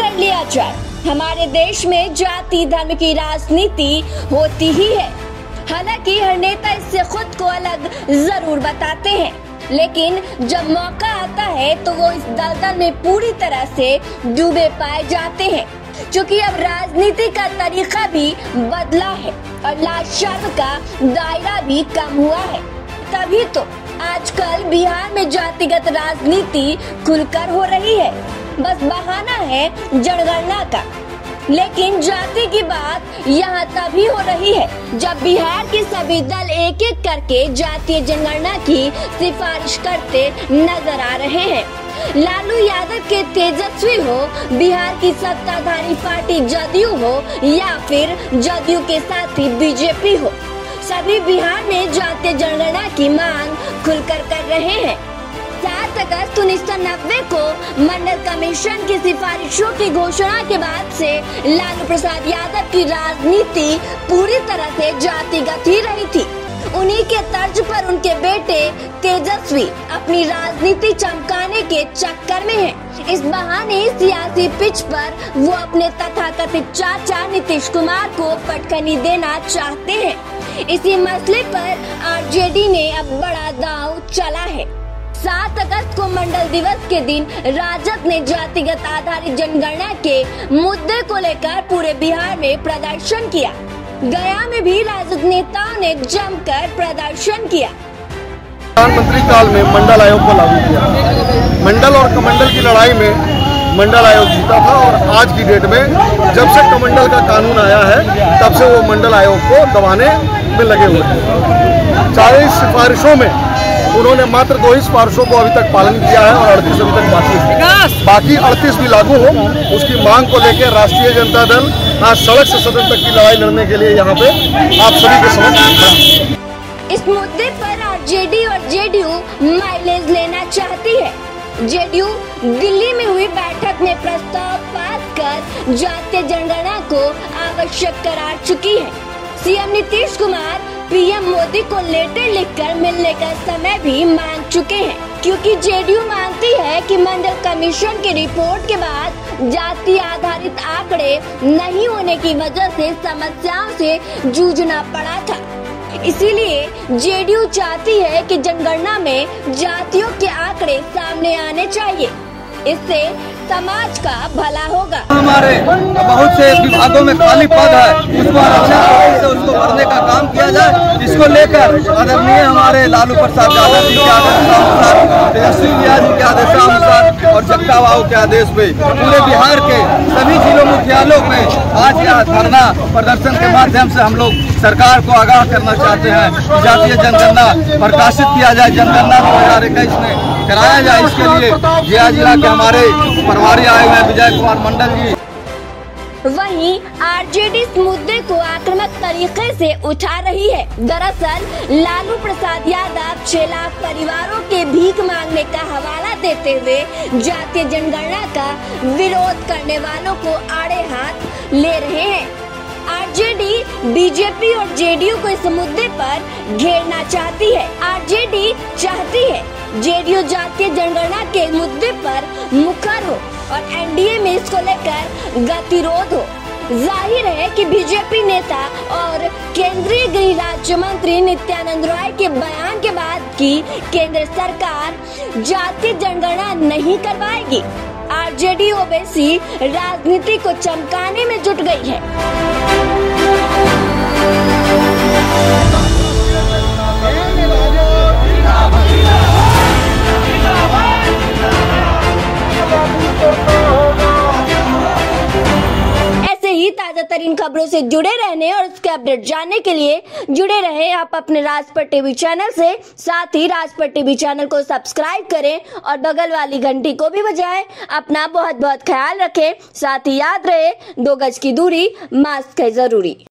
कर लिया जाए। हमारे देश में जाति धर्म की राजनीति होती ही है। हालांकि हर नेता इससे खुद को अलग जरूर बताते हैं, लेकिन जब मौका आता है तो वो इस दलदल में पूरी तरह से डूबे पाए जाते हैं। क्योंकि अब राजनीति का तरीका भी बदला है और लाशर्म का दायरा भी कम हुआ है। तभी तो आजकल बिहार में जातिगत राजनीति खुलकर हो रही है। बस बहाना है जनगणना का। लेकिन जाति की बात यहाँ तभी हो रही है जब बिहार के सभी दल एक एक करके जातीय जनगणना की सिफारिश करते नजर आ रहे हैं। लालू यादव के तेजस्वी हो, बिहार की सत्ताधारी पार्टी जदयू हो या फिर जदयू के साथी बीजेपी हो, सभी बिहार में जातीय जनगणना की मांग खुलकर कर रहे हैं। 7 अगस्त 1990 को मंडल कमीशन की सिफारिशों की घोषणा के बाद से लालू प्रसाद यादव की राजनीति पूरी तरह से जातिगत ही रही थी। उन्हीं के तर्ज पर उनके बेटे तेजस्वी अपनी राजनीति चमकाने के चक्कर में हैं। इस बहाने सियासी पिच पर वो अपने तथाकथित चाचा नीतीश कुमार को पटखनी देना चाहते हैं। इसी मसले पर आरजेडी ने अब बड़ा दांव चला है। 7 अगस्त को मंडल दिवस के दिन राजद ने जातिगत आधारित जनगणना के मुद्दे को लेकर पूरे बिहार में प्रदर्शन किया। गया में भी राजद नेताओं ने जमकर प्रदर्शन किया। प्रधानमंत्री काल में मंडल आयोग को लागू किया। मंडल और कमंडल की लड़ाई में मंडल आयोग जीता था और आज की डेट में जब से कमंडल का कानून आया है तब से वो मंडल आयोग को दबाने में लगे हुए हैं। 40 सिफारिशों में उन्होंने मात्र 2 ही सिफारिशों को अभी तक पालन किया है और 38 अभी तक बाकी 38 भी लागू हो, उसकी मांग को लेकर राष्ट्रीय जनता दल आज सड़क से सदन तक की लड़ाई लड़ने के लिए यहाँ पे आप सभी के समक्ष। इस मुद्दे पर आरजेडी और जेडीयू माइलेज लेना चाहती है। जेडीयू दिल्ली में हुई बैठक में प्रस्ताव पास कर जातीय जनगणना को आवश्यक करार चुकी है। सीएम नीतीश कुमार पीएम मोदी को लेटर लिखकर मिलने का समय भी मांग चुके हैं, क्योंकि जेडीयू मानती है कि मंडल कमीशन की रिपोर्ट के बाद जाति आधारित आंकड़े नहीं होने की वजह से समस्याओं से जूझना पड़ा था। इसीलिए जेडीयू चाहती है कि जनगणना में जातियों के आंकड़े सामने आने चाहिए। इससे समाज का भला होगा। हमारे बहुत से विभागों में खाली पद है, उसको आरक्षण से उसको भरने का काम किया जाए। इसको लेकर आदरणीय हमारे लालू प्रसाद यादव जी के आदेशानुसार, तेजस्वी जी के आदेशानुसार और जगता बाबू के आदेश पे पूरे बिहार के सभी जिलों मुख्यालयों में आज यह धरना प्रदर्शन के माध्यम से हम लोग सरकार को आगाह करना चाहते हैं। जातीय जनगणना प्रकाशित किया जाए, जनगणना 2021 में कराया जाए। इसके लिए गया जिला के हमारे प्रभारी आए हुए विजय कुमार मंडल जी। वहीं आरजेडी इस मुद्दे को आक्रामक तरीके से उठा रही है। दरअसल लालू प्रसाद यादव 6 लाख परिवारों के भीख मांगने का हवाला देते हुए जातीय जनगणना का विरोध करने वालों को आड़े हाथ ले रहे हैं। आरजेडी बीजेपी और जेडीयू को इस मुद्दे पर घेरना चाहती है। आरजेडी चाहती है जेडीयू जातीय जनगणना के मुद्दे पर मुखर हो और एनडीए में इसको लेकर गतिरोध हो। जाहिर है कि बीजेपी नेता और केंद्रीय गृह राज्य मंत्री नित्यानंद राय के बयान के बाद की केंद्र सरकार जातीय जनगणना नहीं करवाएगी। आरजेडी ओवैसी राजनीति को चमकाने में जुट गई है। ऐसे ही ताजा तरीन खबरों से जुड़े रहने और उसके अपडेट जानने के लिए जुड़े रहे आप अपने राजपट टीवी चैनल से। साथ ही राजपट टीवी चैनल को सब्सक्राइब करें और बगल वाली घंटी को भी बजाएं। अपना बहुत बहुत ख्याल रखें। साथ ही याद रहे 2 गज की दूरी, मास्क है जरूरी।